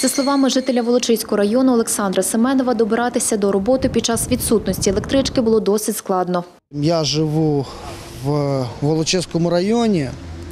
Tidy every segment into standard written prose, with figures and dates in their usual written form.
За словами жителя Волочиського району Олександра Семенова, добиратися до роботи під час відсутності електрички було досить складно. Я живу в Волочиському районі,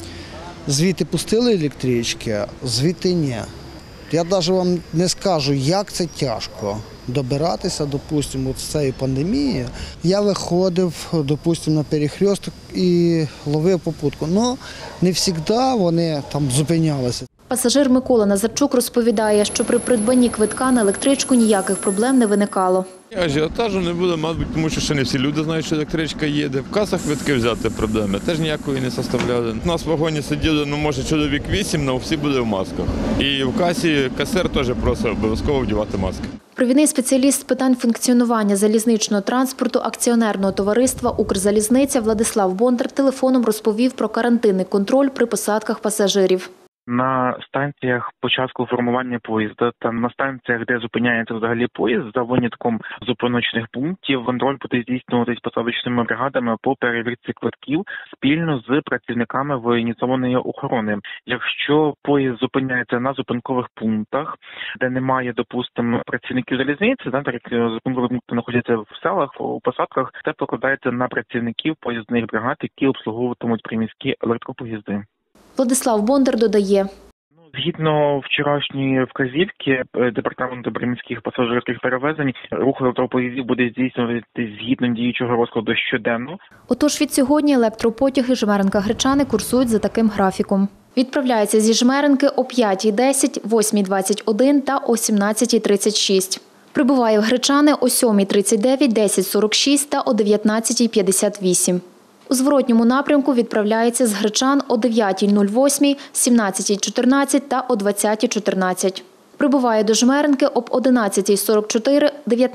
звідти пустили електрички, звідти ні. Я навіть вам не скажу, як це тяжко добиратися, допустимо, з цієї пандемії. Я виходив, допустимо, на перехресток і ловив попутку. Але не завжди вони там зупинялися. Пасажир Микола Назарчук розповідає, що при придбанні квитка на електричку ніяких проблем не виникало. Ажіотажу не буде, мабуть, тому що ще не всі люди знають, що електричка їде. В касах квитки взяти проблеми теж ніякої не составляли. У нас в вагоні сиділи, може, чоловік 8, але всі були в масках. І в касі касир теж просив обов'язково вдягати маски. Провідний спеціаліст з питань функціонування залізничного транспорту акціонерного товариства «Укрзалізниця» Владислав Бондар телефоном розповів про карантинний контроль при посадках пасажирів. На станціях початку формування поїзда та на станціях, де зупиняється взагалі поїзд, за винятком зупиночних пунктів, контроль буде здійснюватись посадочними бригадами по перевірці квитків спільно з працівниками воєнізованої охорони. Якщо поїзд зупиняється на зупинкових пунктах, де немає, допустимо, працівників залізниці, так як зупинкові пункти знаходяться в селах, у посадках, це покладається на працівників поїздних бригад, які обслуговуватимуть приміські електропоїзди. Владислав Бондар додає. Згідно вчорашньої вказівки Департаменту приміських пасажирських перевезень, рух електропоїздів буде здійснюватися згідно діючого розкладу щоденно. Отож від сьогодні електропотяги Жмеринка-Гречани курсують за таким графіком. Відправляються зі Жмеринки о 5:10, 8:21 та о 17:36. Прибуває в Гречани о 7:39, 10:46 та о 19:58. У зворотньому напрямку відправляється з Гречан о 9:08, 17:14 та о 20:14. Прибуває до Жмеринки об 11:44,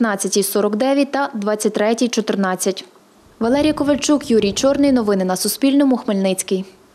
19:49 та 23:14. Валерія Ковальчук, Юрій Чорний. Новини на Суспільному. Хмельницький.